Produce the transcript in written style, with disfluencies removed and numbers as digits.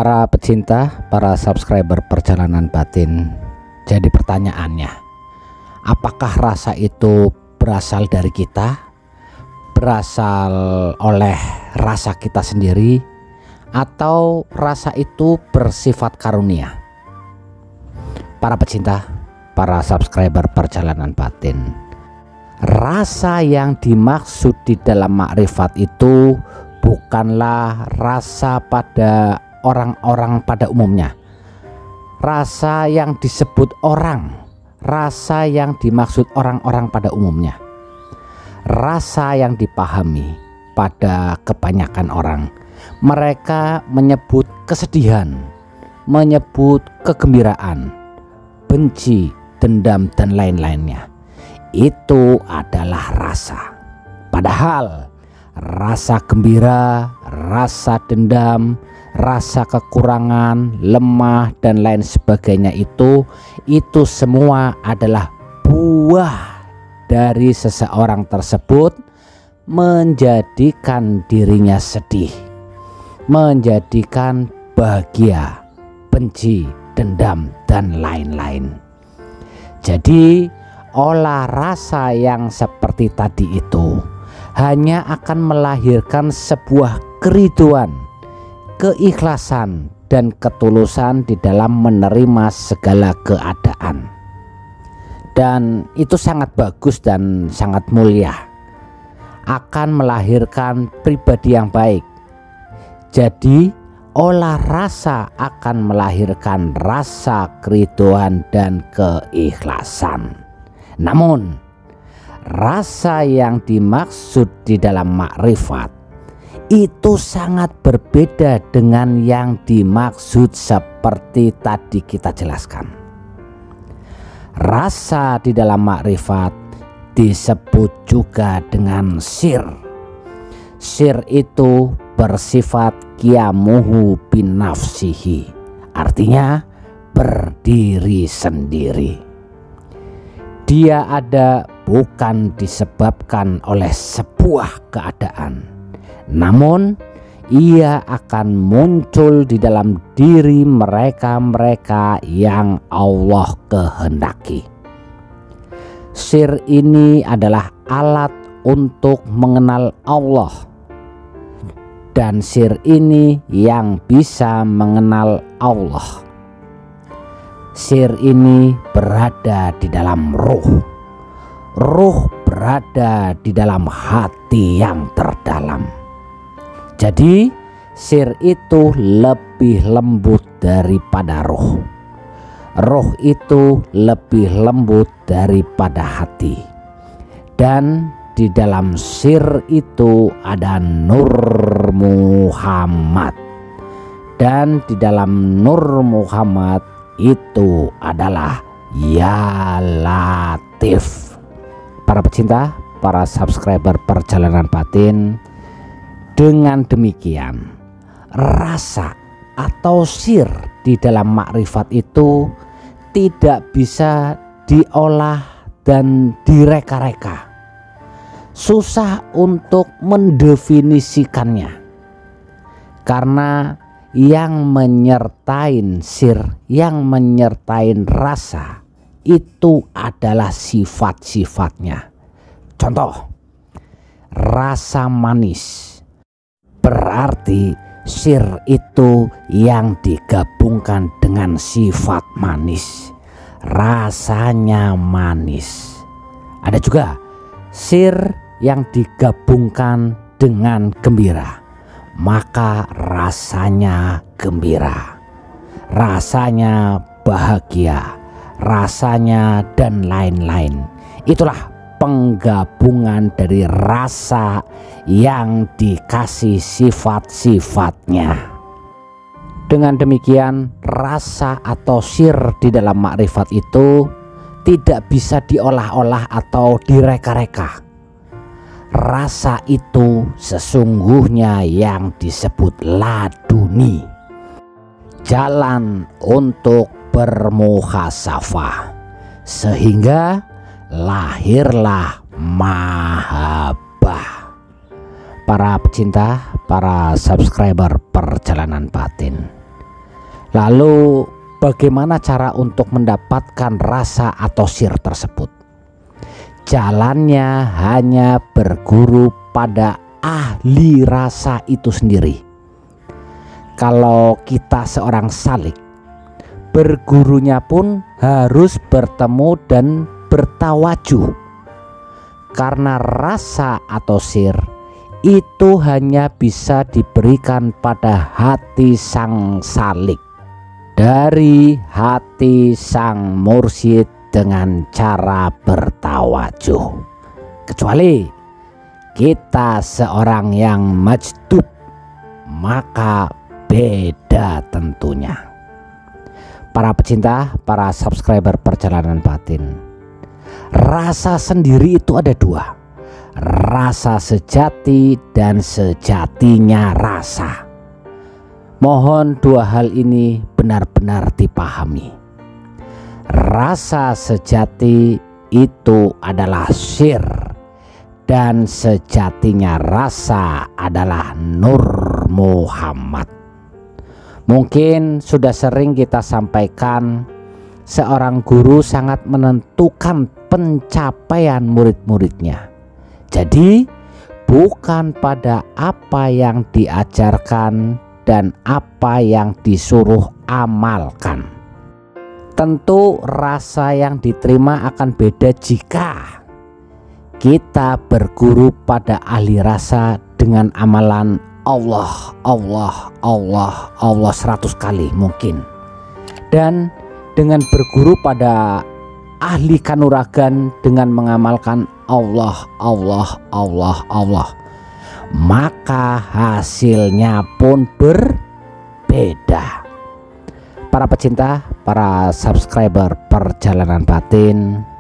Para pecinta, para subscriber perjalanan batin, jadi pertanyaannya, apakah rasa itu berasal dari kita, berasal oleh rasa kita sendiri, atau rasa itu bersifat karunia? Para pecinta, para subscriber perjalanan batin, rasa yang dimaksud di dalam makrifat itu bukanlah rasa pada orang-orang pada umumnya. Rasa yang disebut orang, rasa yang dimaksud orang-orang pada umumnya, rasa yang dipahami pada kebanyakan orang. Mereka menyebut kesedihan, menyebut kegembiraan, benci, dendam, dan lain-lainnya. Itu adalah rasa. Padahal rasa gembira, rasa dendam, rasa kekurangan, lemah, dan lain sebagainya itu semua adalah buah dari seseorang tersebut menjadikan dirinya sedih, menjadikan bahagia, benci, dendam, dan lain-lain. Jadi olah rasa yang seperti tadi itu hanya akan melahirkan sebuah keriduan, keikhlasan, dan ketulusan di dalam menerima segala keadaan. Dan itu sangat bagus dan sangat mulia, akan melahirkan pribadi yang baik. Jadi olah rasa akan melahirkan rasa keriduan dan keikhlasan. Namun rasa yang dimaksud di dalam makrifat itu sangat berbeda dengan yang dimaksud seperti tadi kita jelaskan. Rasa di dalam makrifat disebut juga dengan sir. Sir itu bersifat qiyamuhu bin nafsihi, artinya berdiri sendiri. Dia ada bukan disebabkan oleh sebuah keadaan, namun ia akan muncul di dalam diri mereka-mereka yang Allah kehendaki. Sir ini adalah alat untuk mengenal Allah, dan sir ini yang bisa mengenal Allah. Sir ini berada di dalam ruh. Ruh berada di dalam hati yang terdalam. Jadi sir itu lebih lembut daripada ruh. Ruh itu lebih lembut daripada hati. Dan di dalam sir itu ada Nur Muhammad. Dan di dalam Nur Muhammad itu adalah Ya Latif. Para pecinta, para subscriber perjalanan batin, dengan demikian rasa atau sir di dalam makrifat itu tidak bisa diolah dan direka-reka. Susah untuk mendefinisikannya, karena yang menyertain sir, yang menyertain rasa itu adalah sifat-sifatnya. Contoh, rasa manis berarti sir itu yang digabungkan dengan sifat manis, rasanya manis. Ada juga sir yang digabungkan dengan gembira, maka rasanya gembira, rasanya bahagia, rasanya dan lain-lain. Itulah penggabungan dari rasa yang dikasih sifat-sifatnya. Dengan demikian rasa atau sir di dalam makrifat itu tidak bisa diolah-olah atau direka-reka. Rasa itu sesungguhnya yang disebut laduni, jalan untuk bermuhasafah, sehingga lahirlah mahabbah. Para pecinta, para subscriber perjalanan batin, Lalu bagaimana cara untuk mendapatkan rasa atau sir tersebut? Jalannya hanya berguru pada ahli rasa itu sendiri. Kalau kita seorang salik, bergurunya pun harus bertemu dan bertawajuh. Karena rasa atau sir itu hanya bisa diberikan pada hati sang salik, dari hati sang mursyid dengan cara bertawajuh. Kecuali kita seorang yang majdub, maka beda tentunya. Para pecinta, para subscriber Perjalanan Batin, rasa sendiri itu ada dua, rasa sejati dan sejatinya rasa. Mohon dua hal ini benar-benar dipahami. Rasa sejati itu adalah sir, dan sejatinya rasa adalah Nur Muhammad. Mungkin sudah sering kita sampaikan, seorang guru sangat menentukan pencapaian murid-muridnya. Jadi bukan pada apa yang diajarkan dan apa yang disuruh amalkan. Tentu rasa yang diterima akan beda jika kita berguru pada ahli rasa dengan amalan Allah 100 kali mungkin, dan dengan berguru pada ahli kanuragan dengan mengamalkan Allah, maka hasilnya pun berbeda. Para pecinta, para subscriber Perjalanan Batin,